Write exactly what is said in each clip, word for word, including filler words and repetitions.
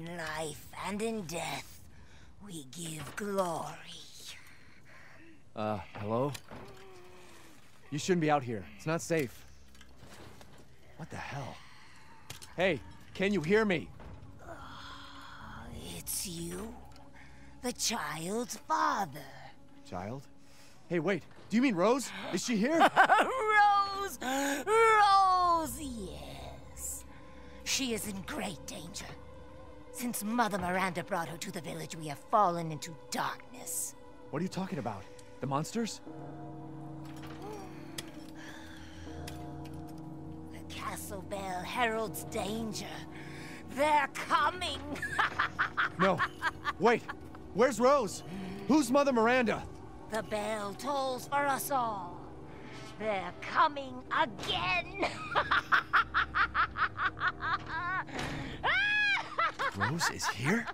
In life and in death, we give glory. Uh, hello? You shouldn't be out here. It's not safe. What the hell? Hey, can you hear me? Uh, it's you, the child's father. Child? Hey, wait. Do you mean Rose? Is she here? Rose! Rose, yes. She is in great danger. Since Mother Miranda brought her to the village, we have fallen into darkness. What are you talking about? The monsters? The castle bell heralds danger. They're coming! No. Wait. Where's Rose? Who's Mother Miranda? The bell tolls for us all. They're coming again! Rose is here?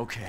Okay.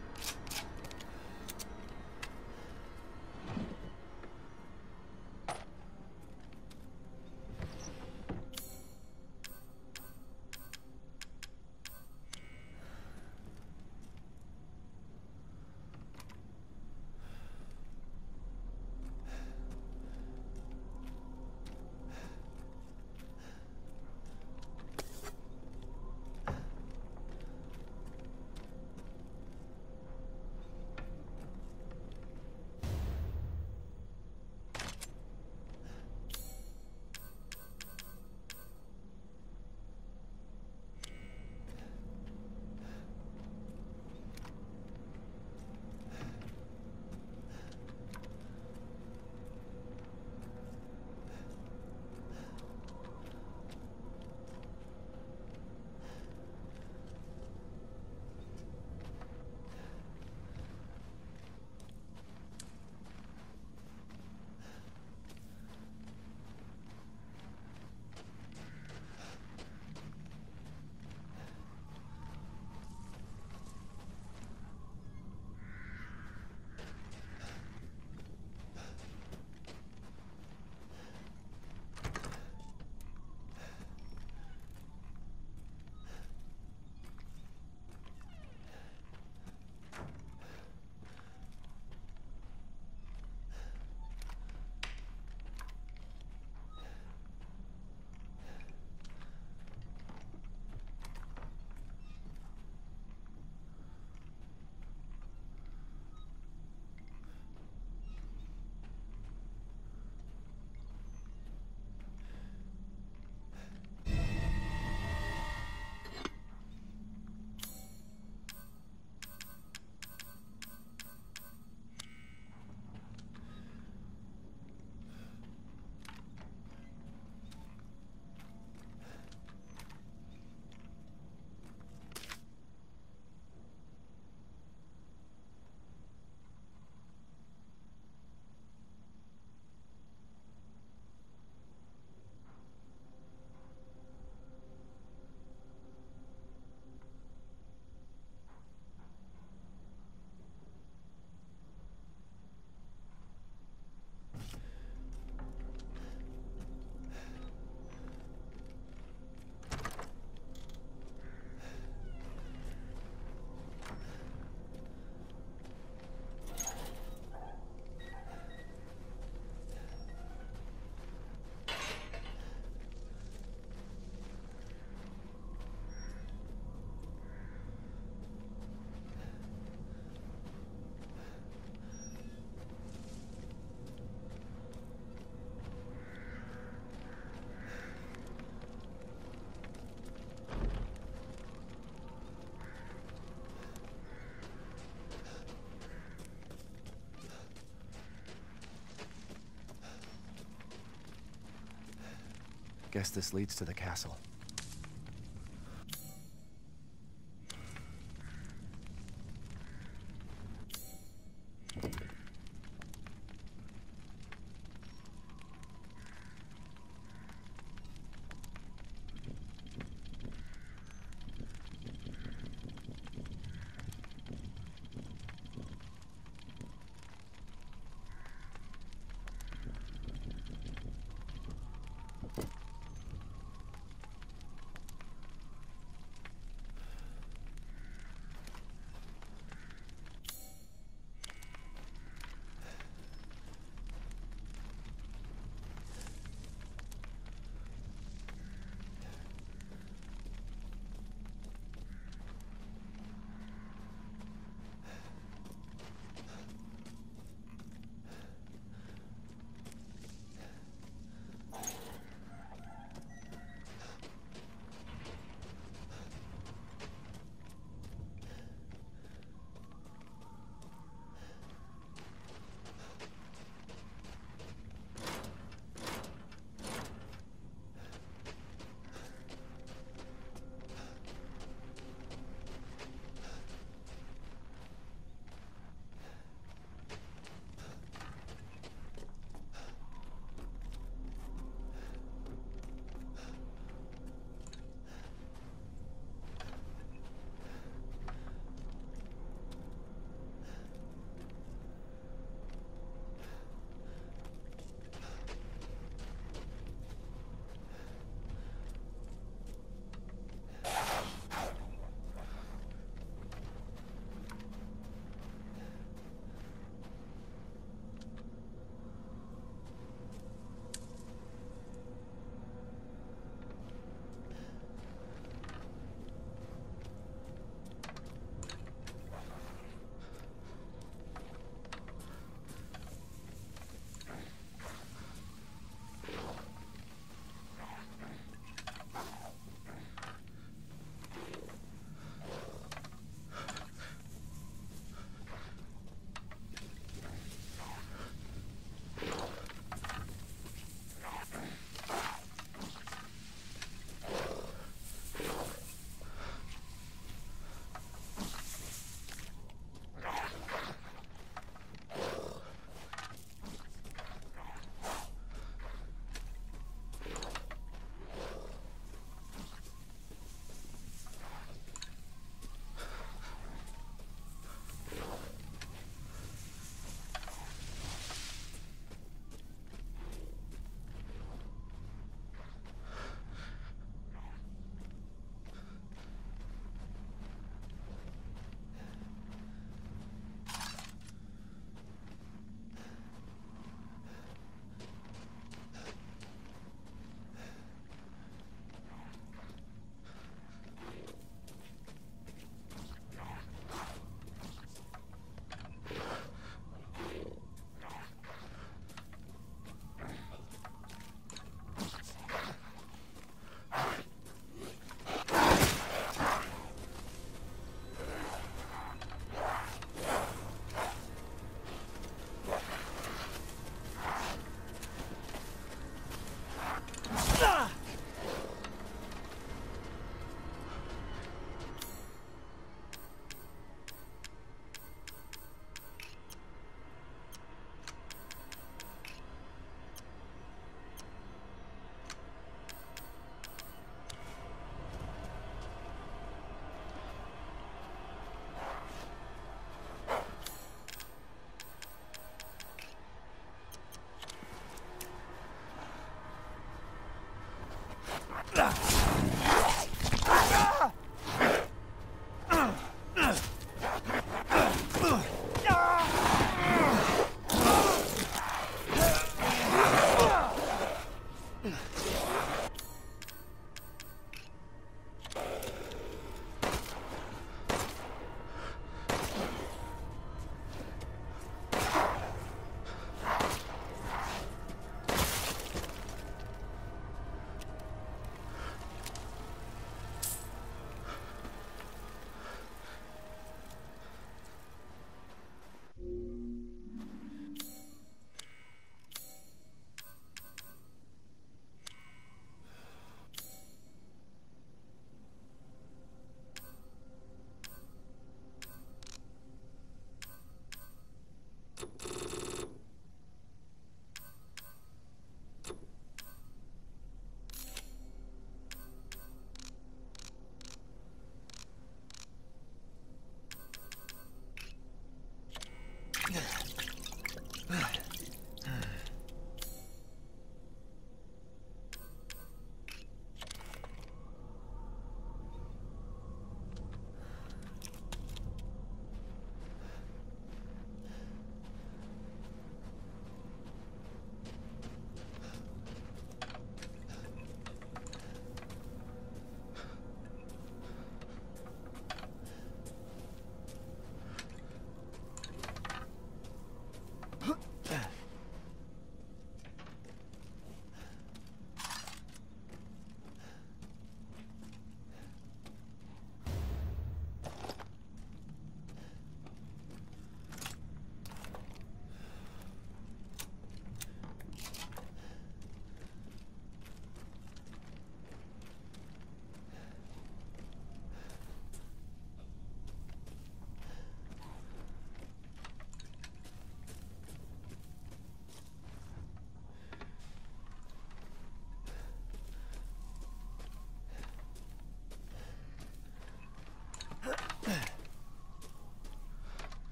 Guess this leads to the castle.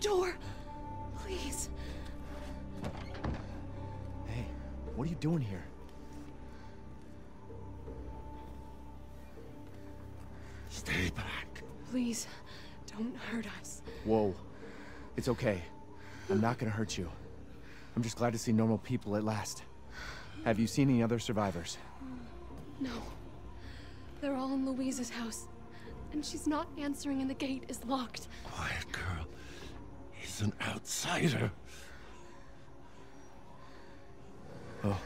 door. Please. Hey, what are you doing here? Stay back. Please, don't hurt us. Whoa. It's okay. I'm not gonna hurt you. I'm just glad to see normal people at last. Have you seen any other survivors? No. They're all in Louise's house. And she's not answering and the gate is locked. Quiet, girl. He's an outsider. Oh.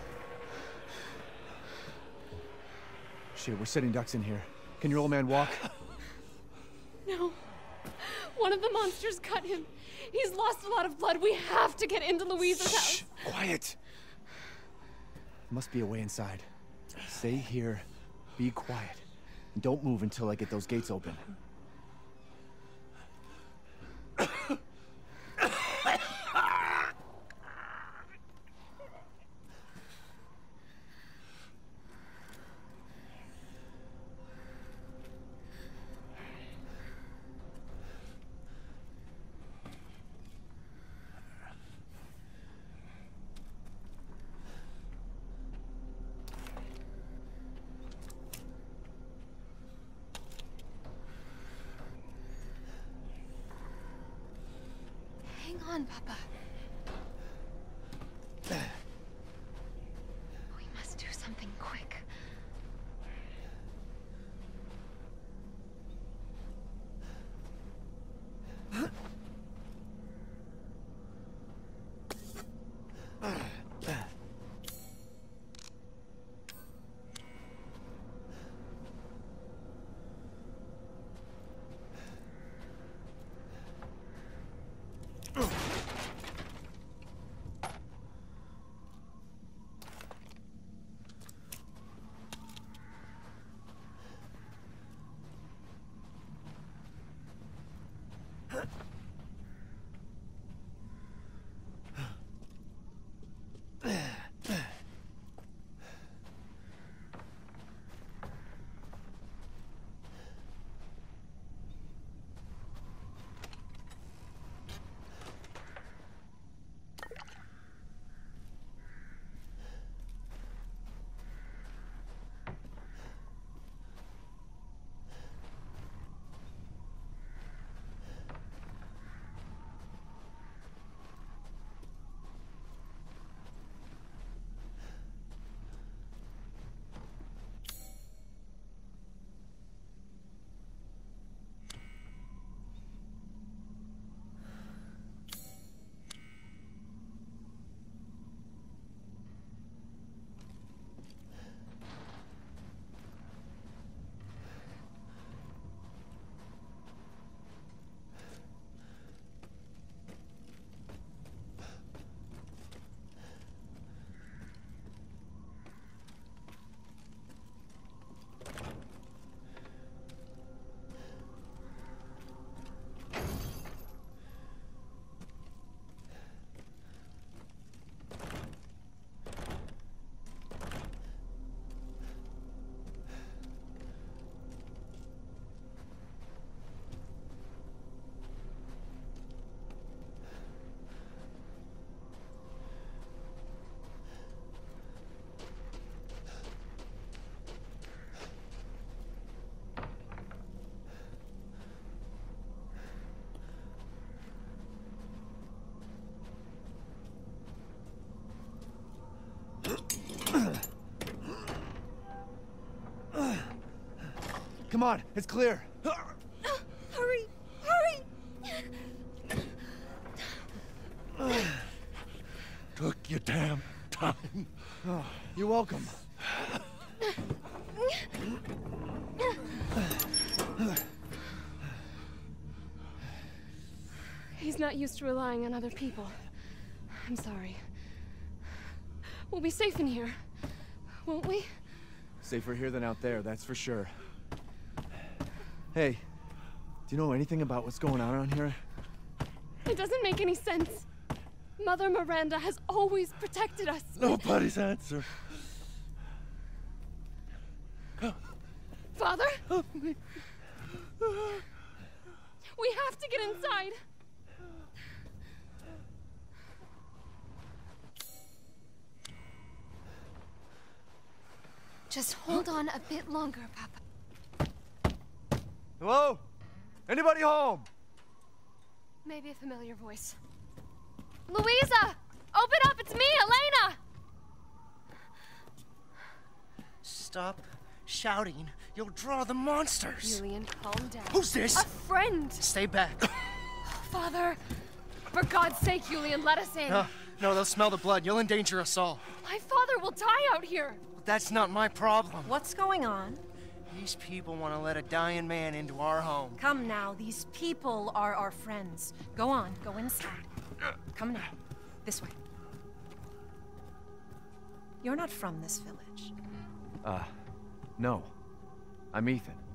Shit, we're sitting ducks in here. Can your old man walk? No. One of the monsters cut him. He's lost a lot of blood. We have to get into Louise's Shh, house. quiet. Must be a way inside. Stay here, be quiet, and don't move until I get those gates open. Hang on, Papa. We must do something quick. Come on, it's clear. Hurry! Hurry! Took your damn time. Oh, you're welcome. He's not used to relying on other people. I'm sorry. We'll be safe in here, won't we? Safer here than out there, that's for sure. Hey, do you know anything about what's going on around here? It doesn't make any sense. Mother Miranda has always protected us. Nobody's answer. Father? Help me. We have to get inside. Just hold on a bit longer, Papa. Hello? Anybody home? Maybe a familiar voice. Louisa! Open up! It's me, Elena! Stop shouting. You'll draw the monsters. Julian, calm down. Who's this? A friend! Stay back. Father! For God's sake, Julian, let us in! No, no, they'll smell the blood. You'll endanger us all. My father will die out here! That's not my problem. What's going on? These people want to let a dying man into our home. Come now, these people are our friends. Go on, go inside. Come now, this way. You're not from this village. Uh, no. I'm Ethan.